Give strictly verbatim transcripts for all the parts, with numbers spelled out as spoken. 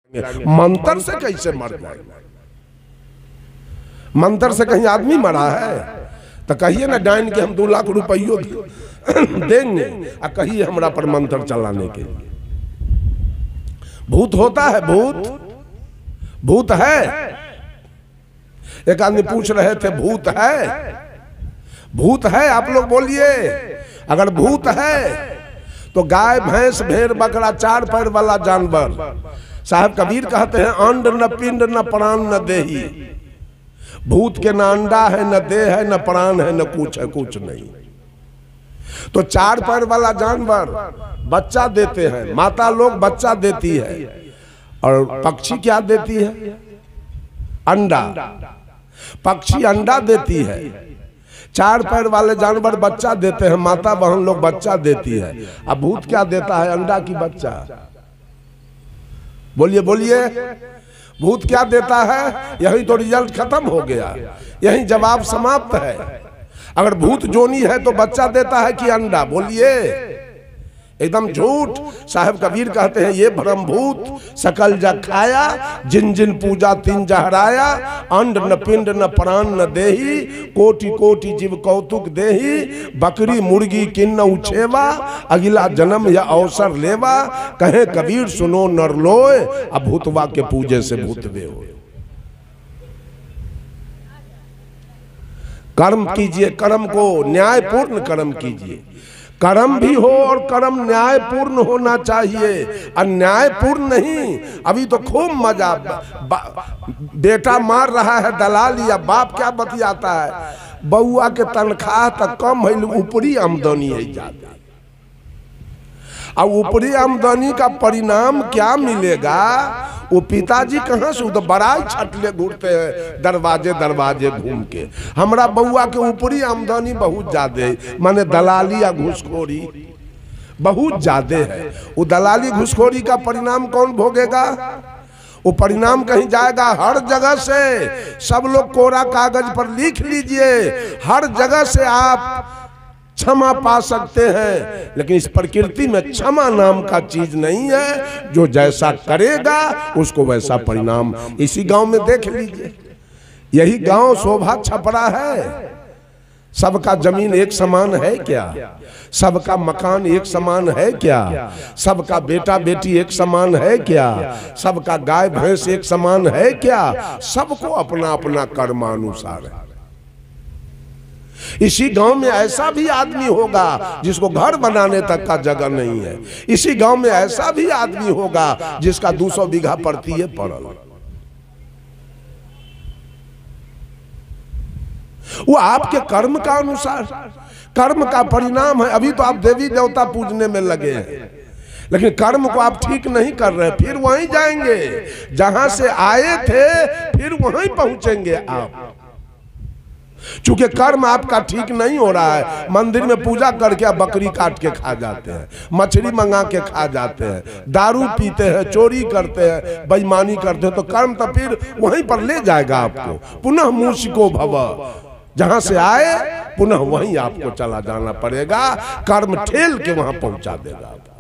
मंत्र से कैसे मर जाएगा? मंत्र से कहीं आदमी मरा है? तो कहिए ना डाइन के हम दो लाख रुपये देंगे और कहिए हमरा पर मंत्र चलाने के लिए। भूत होता है? भूत भूत है? एक आदमी पूछ रहे थे भूत है? भूत है? आप लोग बोलिए। अगर भूत है तो गाय भैंस भेड़ बकरा चार पैर वाला जानवर, साहब कबीर कहते हैं अंड न पिंड न प्राण न देही। भूत के न अंडा है न देह है न प्राण है न कुछ है, कुछ नहीं। तो चार पैर वाला जानवर बच्चा देते हैं, माता लोग बच्चा देती है, और पक्षी क्या देती है? अंडा। पक्षी अंडा देती है, चार पैर वाले जानवर बच्चा देते हैं, माता बहन लोग बच्चा देती है। अब भूत क्या देता है? अंडा की बच्चा। बोलिए बोलिए, भूत क्या देता है? यही तो रिजल्ट खत्म हो गया, यही जवाब समाप्त है। अगर भूत जोनी है तो बच्चा देता है कि अंडा? बोलिए, एकदम झूठ। साहब कबीर कहते हैं ये भ्रम भूत सकल जग खाया, जिन जिन पूजा तिन जहराया। अंड न पिंड न प्राण न देही, कोटि कोटि जीव कौतुक देही। बकरी मुर्गी किन्न उछेवा, अगला जन्म या अवसर लेवा। कहे कबीर सुनो नर लोय, अब भूतवा के पूजे से भूत वे हो। कर्म कीजिए, कर्म को न्यायपूर्ण कर्म कीजिए। कर्म भी हो और कर्म न्यायपूर्ण होना चाहिए, अन्यायपूर्ण नहीं। अभी तो खूब मजा, बेटा मार रहा है दलाल, या बाप क्या बतियाता है, बउआ के तनख्वाह तक कम है, ऊपरी आमदनी है ज्यादा। अब ऊपरी आमदनी का परिणाम क्या मिलेगा? वो पिताजी कहाँ से तो बड़ाई छटले घूरते हैं दरवाजे दरवाजे घूम के। हमरा बउआ के ऊपरी आमदनी बहुत ज्यादा, माने दलाली या घूसखोरी बहुत ज्यादा है। वो दलाली घूसखोरी का परिणाम कौन भोगेगा? वो परिणाम कहीं जाएगा हर जगह से। सब लोग कोरा कागज पर लिख लीजिए, हर जगह से आप क्षमा पा सकते हैं, लेकिन इस प्रकृति में क्षमा नाम का चीज नहीं है। जो जैसा करेगा उसको वैसा परिणाम। इसी गांव में देख लीजिए, यही गांव शोभा छपरा है। सबका जमीन एक समान है क्या? सबका मकान एक समान है क्या? सबका बेटा बेटी एक समान है क्या? सबका गाय भैंस एक समान है क्या? सबको अपना अपना कर्मानुसार है। इसी गांव में ऐसा भी आदमी होगा जिसको घर बनाने तक का जगह नहीं है। इसी गांव में ऐसा भी आदमी होगा जिसका दो सौ बीघा पड़ती है पड़ल। वो आपके कर्म का अनुसार, कर्म का परिणाम है। अभी तो आप देवी देवता पूजने में लगे हैं, लेकिन कर्म को आप ठीक नहीं कर रहे, फिर वहीं जाएंगे जहां से आए थे, फिर वहीं पहुंचेंगे आप। चूंकि कर्म आपका ठीक नहीं हो रहा है, मंदिर में पूजा करके आप बकरी काट के खा जाते हैं, मछली मंगा के खा जाते हैं, दारू पीते हैं, चोरी करते हैं, बेईमानी करते हैं, तो कर्म तो फिर वहीं पर ले जाएगा आपको। पुनः मूषिको भव, जहां से आए पुनः वहीं आपको चला जाना पड़ेगा। कर्म ठेल के वहां पहुंचा देगा आपको।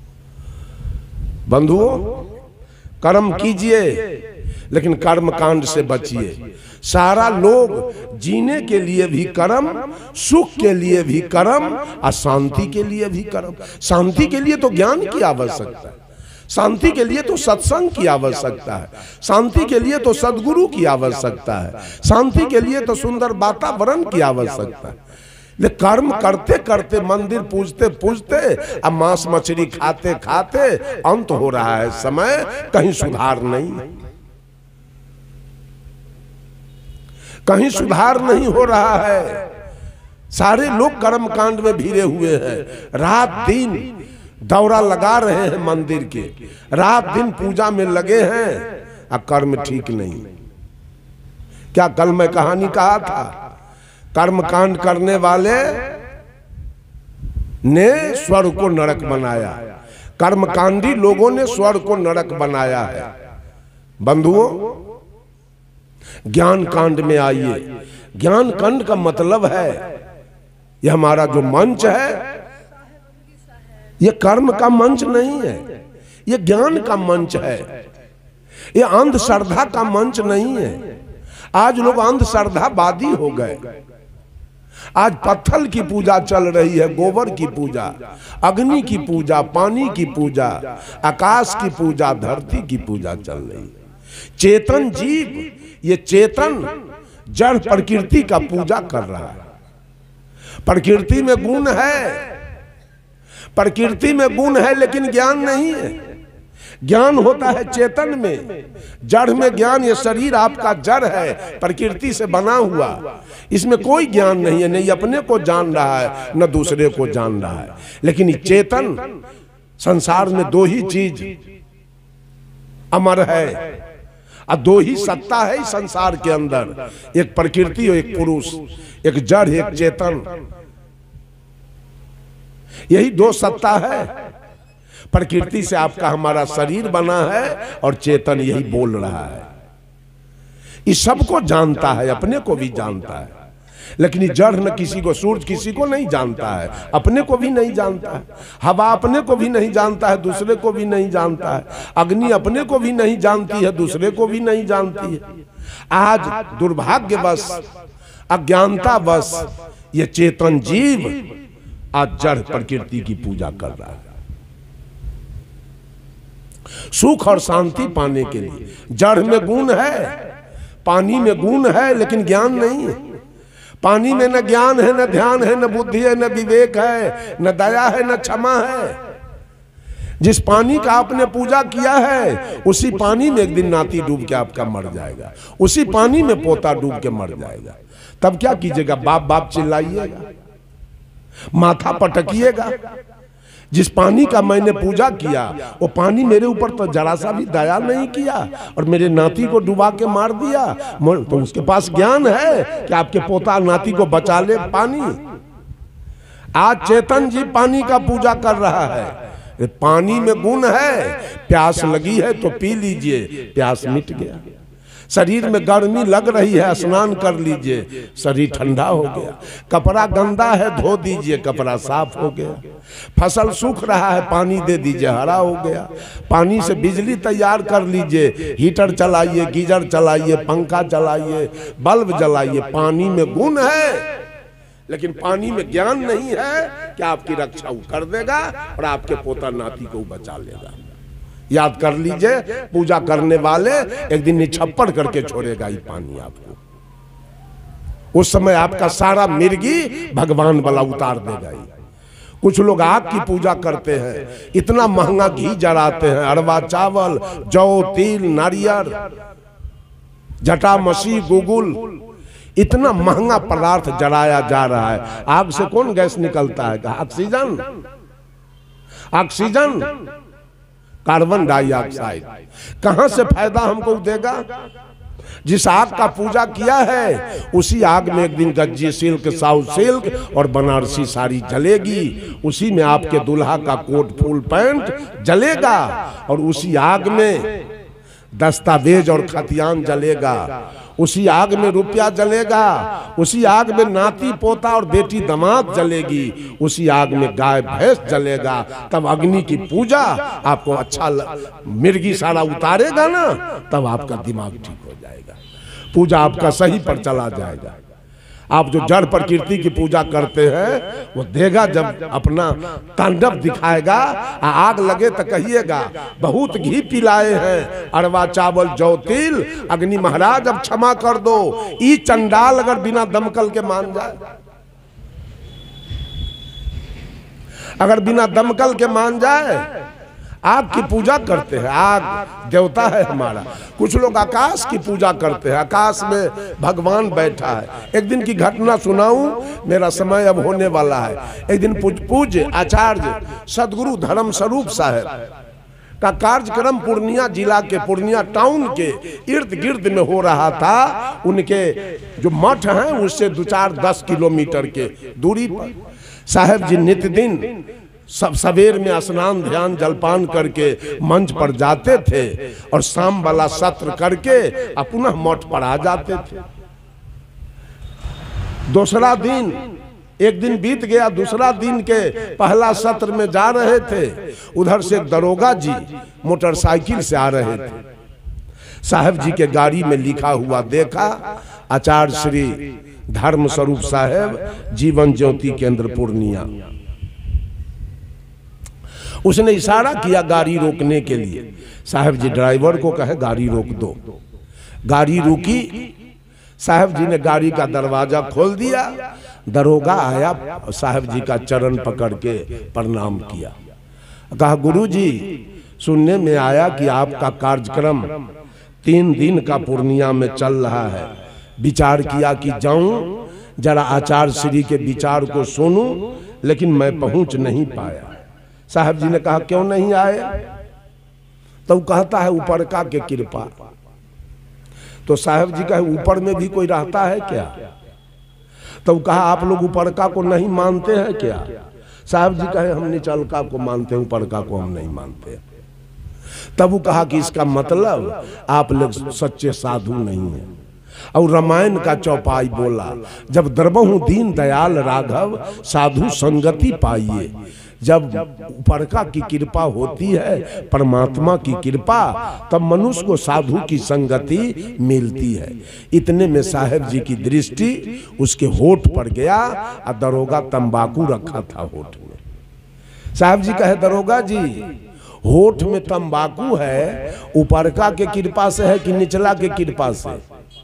बंधुओं, कर्म कीजिए लेकिन कर्म कांड से बचिए। सारा लोग जीने के लिए भी कर्म, सुख के लिए भी कर्म, और शांति के लिए भी कर्म। शांति के लिए तो ज्ञान की आवश्यकता है, शांति के लिए तो सत्संग की आवश्यकता है, शांति के लिए तो सद्गुरु की आवश्यकता है, शांति के लिए तो सुंदर वातावरण की आवश्यकता है। लेकिन कर्म करते करते, मंदिर पूजते पूजते, अब मांस मछली खाते खाते अंत हो रहा है समय, कहीं सुधार नहीं, कहीं सुधार नहीं हो रहा है। सारे लोग कर्म कांड में भिड़े हुए हैं, रात दिन दौरा लगा रहे हैं मंदिर के, रात दिन पूजा में लगे हैं, अब कर्म ठीक नहीं। क्या कल मैं कहानी कहा था, कर्म कांड करने वाले ने स्वर्ग को नरक बनाया, कर्मकांडी लोगों ने स्वर्ग को नरक बनाया है। बंधुओं, ज्ञान कांड में आइए। ज्ञान कांड का मतलब है, यह हमारा जो मंच है, यह कर्म का मंच नहीं है, यह ज्ञान का मंच है। ये अंधश्रद्धा का मंच नहीं है। आज लोग अंधश्रद्धावादी हो गए। आज पत्थर की पूजा चल रही है, गोबर की पूजा, अग्नि की पूजा, पानी की पूजा, आकाश की पूजा, धरती की पूजा चल रही है। चेतन जीव, ये चेतन जड़ प्रकृति का पूजा कर रहा है। प्रकृति में गुण है, प्रकृति में गुण है, लेकिन ज्ञान नहीं है। ज्ञान होता है चेतन में, जड़ में ज्ञान। ये शरीर आपका जड़ है, प्रकृति से बना हुआ, इसमें कोई ज्ञान नहीं है। नहीं अपने को जान रहा है, न दूसरे को जान रहा है। लेकिन ये चेतन, संसार में दो ही चीज अमर है और दो ही सत्ता है इस संसार के अंदर, एक प्रकृति और एक पुरुष, एक जड़ एक चेतन। यही दो सत्ता है। प्रकृति से आपका हमारा शरीर बना है और चेतन यही बोल रहा है। इस सबको जानता है, अपने को भी जानता है। लेकिन ये जड़ न किसी को, सूरज किसी को नहीं जानता है, अपने को भी नहीं जानता है। हवा अपने को भी नहीं जानता है, दूसरे को भी नहीं जानता है। अग्नि अपने को भी नहीं जानती है, दूसरे को भी नहीं जानती है। आज दुर्भाग्यवश, अज्ञानतावश ये चेतन जीव आज जड़ प्रकृति की पूजा कर रहा है। सुख और शांति पाने के लिए जड़ में गुण है, पानी में गुण है, लेकिन ज्ञान नहीं है। पानी में न ज्ञान है, न ध्यान है, न बुद्धि है, न विवेक है, न दया है, न क्षमा है। जिस पानी का आपने पूजा किया है, उसी पानी में एक दिन नाती डूब के आपका मर जाएगा, उसी पानी में पोता डूब के मर जाएगा। तब क्या कीजिएगा? बाप बाप चिल्लाइएगा, माथा पटकिएगा। जिस पानी का मैंने पूजा किया, वो पानी मेरे ऊपर तो जरा सा भी दया नहीं किया और मेरे नाती को डुबा के मार दिया। तो उसके पास ज्ञान है कि आपके पोता नाती को बचा ले पानी। आज चेतन जी पानी का पूजा कर रहा है। पानी में गुण है, प्यास लगी है तो पी लीजिए, प्यास मिट गया। शरीर में गर्मी लग रही है, स्नान कर लीजिए, शरीर ठंडा हो गया। कपड़ा गंदा है, धो दीजिए, कपड़ा साफ हो गया। फसल सूख रहा है, पानी दे दीजिए, हरा हो गया। पानी से बिजली तैयार कर लीजिए, हीटर चलाइए, गीजर चलाइए, पंखा चलाइए, बल्ब जलाइए। पानी में गुण है, लेकिन पानी में ज्ञान नहीं है कि आपकी रक्षा कर देगा और आपके पोता नाती को बचा लेगा। याद कर लीजिए, पूजा करने वाले एक दिन निछप्पड़ करके छोड़ेगा ये पानी आपको। उस समय आपका सारा मिर्गी भगवान वाला उतार देगा। कुछ लोग आग की पूजा करते हैं, इतना महंगा घी जलाते हैं, अरवा चावल, जौ, तिल, नारियल, जटा मसी, गुगुल, इतना महंगा पदार्थ जलाया जा रहा है। आग से कौन गैस निकलता है? Oxygen, oxygen, carbon dioxide. कहां से फायदा हमको देगा? जिस आग का पूजा किया है, उसी आग में एक दिन गज्जी सिल्क, साउथ सिल्क और बनारसी साड़ी जलेगी। उसी में आपके दूल्हा का कोट फुल पैंट जलेगा और उसी आग में दस्तावेज और खतियान जलेगा। उसी आग में रुपया जलेगा, उसी आग में नाती पोता और बेटी दामाद जलेगी, उसी आग में गाय भैंस जलेगा। तब अग्नि की पूजा आपको अच्छा मिर्गी सारा उतारेगा ना, तब आपका दिमाग ठीक हो जाएगा, पूजा आपका सही पर चला जाएगा। आप जो जड़ प्रकृति की पूजा करते हैं, वो देगा जब अपना तांडव दिखाएगा। आग लगे तो कहिएगा बहुत घी पिलाए हैं, अरवा चावल, जौ, तिल। अग्नि महाराज अब क्षमा कर दो। ई चंडाल अगर बिना दमकल के मान जाए, अगर बिना दमकल के मान जाए, आग की पूजा करते हैं, आग देवता है हमारा। कुछ लोग आकाश की पूजा करते हैं, आकाश में भगवान बैठा है। एक दिन की घटना सुनाऊं, मेरा समय अब होने वाला है। एक दिन पूज्य आचार्य सदगुरु धर्म स्वरूप साहब का कार्यक्रम पूर्णिया जिला के पूर्णिया टाउन के इर्द गिर्द में हो रहा था। उनके जो मठ हैं उससे दो चार दस किलोमीटर के दूरी पर साहब जी नित्य दिन सब सवेर में स्नान ध्यान जलपान करके मंच पर जाते थे और शाम वाला सत्र करके अपना मठ पर आ जाते थे। दूसरा दिन, एक दिन बीत गया, दूसरा दिन के पहला सत्र में जा रहे थे। उधर से दरोगा जी मोटरसाइकिल से आ रहे थे। साहब जी के गाड़ी में लिखा हुआ देखा, आचार्य श्री धर्म स्वरूप साहब, जीवन ज्योति केंद्र पूर्णिया। उसने इशारा किया गाड़ी रोकने के लिए। साहब जी ड्राइवर को कहे गाड़ी रोक दो। गाड़ी रुकी, साहब जी ने गाड़ी का दरवाजा खोल दिया। दरोगा आया, साहब जी का चरण पकड़ के प्रणाम किया। कहा गुरु जी, सुनने में आया कि आपका कार्यक्रम तीन दिन का पूर्णिया में चल रहा है। विचार किया कि जाऊं जरा आचार्य श्री के विचार को सुनूं, लेकिन मैं पहुंच नहीं पाया। साहब जी ने कहा क्यों नहीं आए? तो कहता है ऊपर का के कृपा। तो साहब जी कहे ऊपर में भी कोई रहता है क्या? तो कहा आप लोग ऊपर का को नहीं मानते हैं क्या? साहब जी कहे हम निचलका को मानते हैं, ऊपर का को हम नहीं मानते। तब वो कहा कि इसका मतलब आप लोग सच्चे साधु नहीं हैं। और रामायण का चौपाई बोला, जब दरबहु दीन दयाल राघव साधु संगति पाइए। जब ऊपरका की कृपा होती है, परमात्मा की कृपा, तब मनुष्य को साधु की संगति मिलती है। इतने में साहब जी की दृष्टि उसके होठ पर गया और दरोगा तंबाकू रखा था होठ में। साहब जी कहे दरोगा जी, होठ में तंबाकू है, ऊपरका के कृपा से है कि निचला के कृपा से?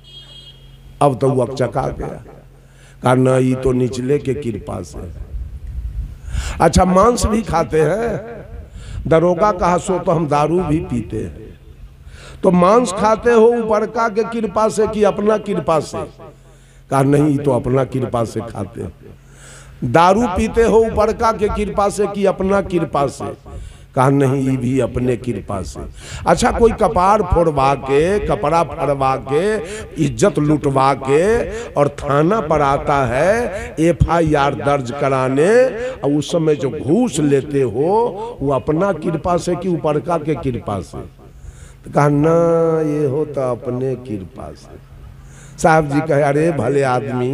अब तो वो अकचका गया, कहा ना ये तो निचले के कृपा से। अच्छा मांस भी खाते हैं? दरोगा कहा सो तो हम दारू भी पीते हैं। तो मांस खाते हो ऊपरका के कृपा से कि अपना कृपा से? कहा नहीं, तो अपना कृपा से खाते हैं। दारू पीते हो ऊपरका के कृपा से कि अपना कृपा से? कहा नहीं, ये भी अपने कृपा से। अच्छा कोई कपार फोड़वा के, कपड़ा फड़वा के, इज्जत लुटवा के और थाना पर आता है एफ आई आर दर्ज कराने, और उस समय जो घूस लेते हो वो अपना कृपा से कि ऊपरका के कृपा से? तो कहा ना, ये हो तो अपने कृपा से। साहब जी कहे अरे भले आदमी,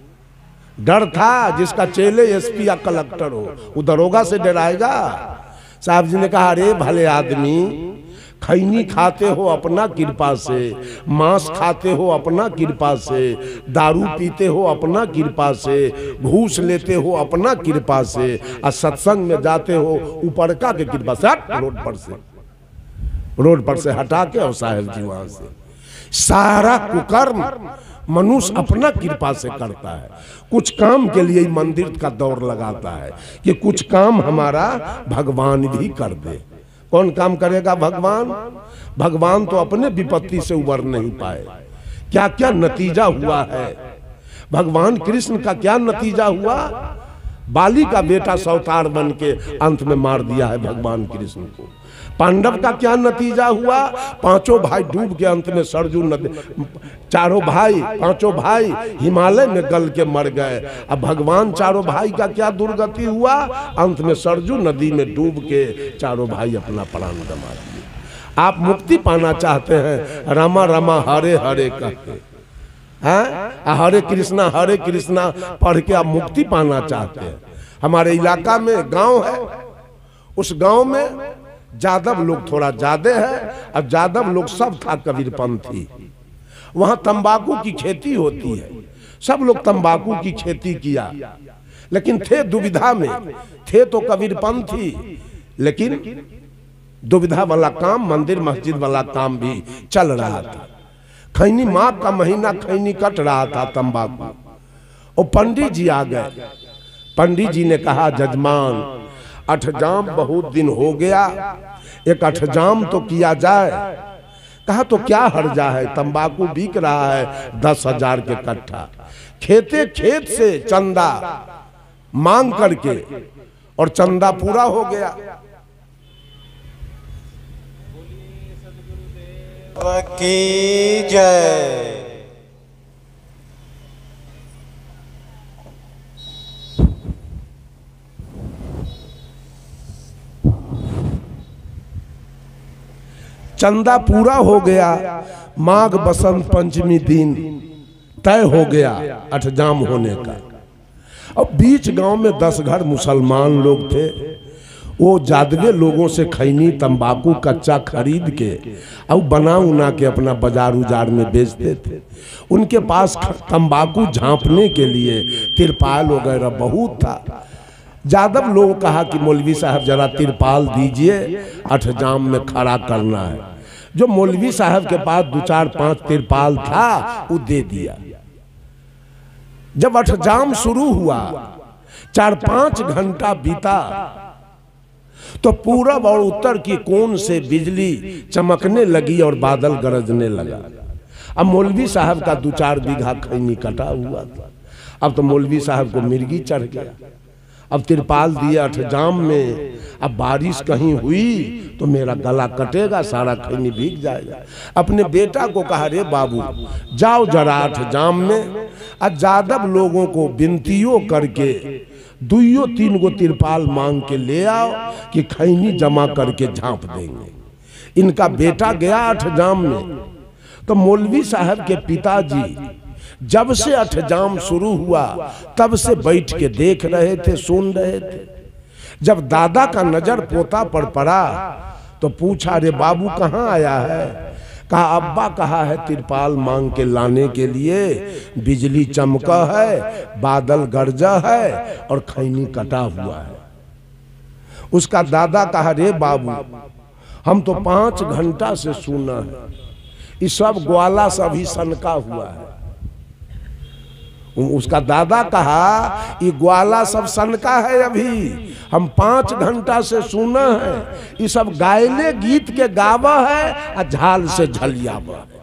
डर था जिसका चेले एस पी या कलेक्टर हो, वो दरोगा से डराएगा? साहब जी ने कहा अरे भले आदमी, खैनी खाते हो अपना कृपा से, मांस खाते हो अपना कृपा से, दारू पीते हो अपना कृपा से, घूस लेते हो अपना कृपा से, और सत्संग में जाते हो ऊपरका के कृपा से। हट रोड पर से, रोड पर से हटा के, और साहब जी वहां से सारा कुकर्म मनुष्य अपना कृपा से करता है। कुछ काम के लिए मंदिर का दौर लगाता है कि कुछ काम हमारा भगवान भी कर दे। कौन काम करेगा भगवान? भगवान तो अपने विपत्ति से उबर नहीं पाए। क्या क्या नतीजा हुआ है भगवान कृष्ण का? क्या नतीजा हुआ? बाली का बेटा सौतार बन के अंत में मार दिया है भगवान कृष्ण को। पांडव का क्या नतीजा हुआ? पांचों भाई डूब के अंत में सरजू नदी, चारों भाई पांचों भाई हिमालय में गल के मर गए। अब भगवान चारों भाई का क्या दुर्गति हुआ? अंत में सरजू नदी में डूब के चारों भाई अपना प्राण गंवा दिए। आप मुक्ति पाना चाहते हैं, रामा रामा हरे हरे कहते हैं, हरे कृष्णा हरे कृष्णा पढ़ के आप मुक्ति पाना चाहते हैं। हमारे इलाका में गांव है, उस गांव में जादव लोग थोड़ा ज्यादा है, अब जादव लोग सब था कबीरपंथी। वहां तंबाकू की खेती होती है, सब लोग तंबाकू की खेती किया, लेकिन थे दुविधा में। थे तो कबीरपंथी, लेकिन दुविधा वाला काम, मंदिर मस्जिद वाला काम भी चल रहा था। खैनी माघ का महीना खैनी कट रहा था तंबाकू, और पंडित जी आ गए। पंडित जी ने कहा जजमान अठजाम बहुत दिन हो गया, एक अठजाम तो किया जाए। कहा तो क्या हर्जा है, तंबाकू बिक रहा है दस हजार के कट्ठा। खेते खेत से चंदा मांग करके, और चंदा पूरा हो गया। की जय। चंदा पूरा हो गया, माघ बसंत पंचमी दिन तय हो गया अठजाम होने का। अब बीच गांव में दस घर मुसलमान लोग थे, वो जादवे लोगों से खैनी तंबाकू कच्चा खरीद के और बना उना के अपना बाजार उजार में बेचते थे। उनके पास तंबाकू झांपने के लिए तिरपाल वगैरह बहुत था। जादव लोग कहा कि मौलवी साहब जरा तिरपाल दीजिए, अठजाम में खड़ा करना है। जो मौलवी साहब के पास दो चार पांच तिरपाल था वो दे दिया। जब अठजाम शुरू हुआ, चार पांच घंटा बीता तो पूरब और उत्तर की कोन से बिजली चमकने लगी और बादल गरजने लगा। अब मौलवी साहब का दो चार बीघा खैनी कटा हुआ था। अब तो मौलवी साहब को मिर्गी चढ़ गया। अब तिरपाल दिया अठजाम में, अब बारिश कहीं हुई तो मेरा गला कटेगा, सारा खैनी भीग जाएगा। अपने बेटा को कहा, रे बाबू जाओ जरा अठजाम में, और जादव लोगों को विनतियों करके दुइयो तीन गो तिरपाल मांग के ले आओ कि खैनी जमा करके झांप देंगे। इनका बेटा गया अठजाम में। तो मौलवी साहब के पिताजी जब से अठजाम शुरू हुआ तब से बैठ के देख रहे थे, सुन रहे थे। जब दादा का नजर पोता पर पड़ा तो पूछा, रे बाबू कहाँ आया है? कहा, अब्बा कहा है तिरपाल मांग के लाने के लिए, बिजली चमका है, बादल गरजा है और खैनी कटा हुआ है। उसका दादा कहा, रे बाबू हम तो पांच घंटा से सुना है, ये सब ग्वाला सभी सनका हुआ है। उसका दादा कहा, ये ग्वाला सब सनका है, अभी हम पांच घंटा से सुना है, ये सब गायले गीत के गावा है और झाल से झलियावा है।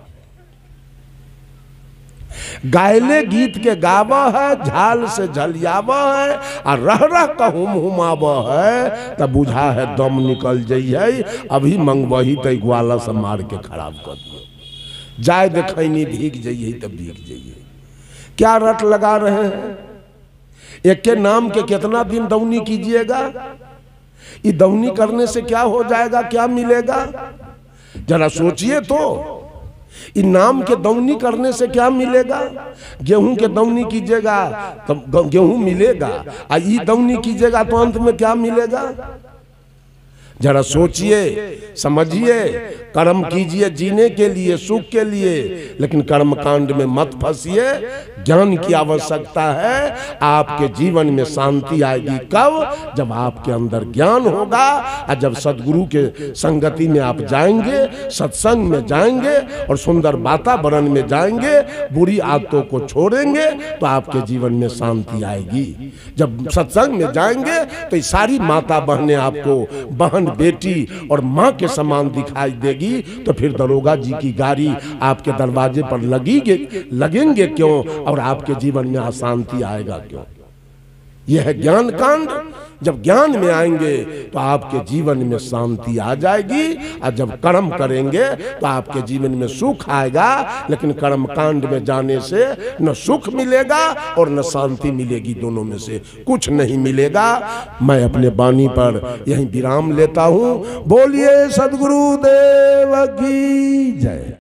गायले गीत के गावा है, झाल से झलियावा है और रह रह कहूम हुमावा है, तब बुझा है दम निकल जाइए, अभी मंगवही तो ग्वाला से मार के खराब कर दिए। जाए देखैनी भीग जाइए तब भीग जाइए। क्या रट लगा रहे हैं? एक के नाम के कितना दिन दौनी कीजिएगा? ये दौनी करने से क्या हो जाएगा, क्या मिलेगा? जरा सोचिए तो। ये नाम के दौनी करने से क्या मिलेगा? गेहूं के दौनी कीजिएगा तो गेहूं मिलेगा, और ये दौनी कीजिएगा तो अंत में क्या मिलेगा? जरा सोचिए, समझिए। कर्म कीजिए जीने के लिए, सुख के लिए, लेकिन कर्म कांड में मत फंसिए। ज्ञान की आवश्यकता है। आपके जीवन में शांति आएगी कब? जब आपके अंदर ज्ञान होगा, और जब सदगुरु के संगति में आप जाएंगे, सत्संग में जाएंगे और सुंदर वातावरण में जाएंगे, बुरी आदतों को छोड़ेंगे तो आपके जीवन में शांति आएगी। जब सत्संग में जाएंगे तो सारी माता बहनें आपको बहन बेटी और माँ के समान दिखाई देगी। तो फिर दरोगा जी की गाड़ी आपके दरवाजे पर लगेंगे लगेंगे क्यों? और आपके जीवन में अशांति आएगा क्यों? यह है ज्ञान कांड। जब ज्ञान में आएंगे तो आपके जीवन में शांति आ जाएगी, और जब कर्म करेंगे तो आपके जीवन में सुख आएगा। लेकिन कर्म कांड में जाने से न सुख मिलेगा और न शांति मिलेगी, दोनों में से कुछ नहीं मिलेगा। मैं अपने वाणी पर यहीं विराम लेता हूँ। बोलिए सद्गुरु देव की जय।